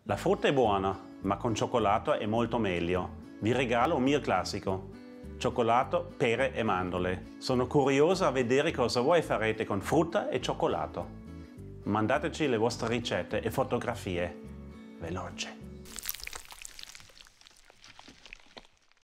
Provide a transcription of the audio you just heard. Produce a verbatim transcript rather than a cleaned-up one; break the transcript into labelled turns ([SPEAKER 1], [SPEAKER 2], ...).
[SPEAKER 1] La frutta è buona, ma con cioccolato è molto meglio. Vi regalo un mio classico: cioccolato, pere e mandorle. Sono curiosa a vedere cosa voi farete con frutta e cioccolato. Mandateci le vostre ricette e fotografie. Veloce!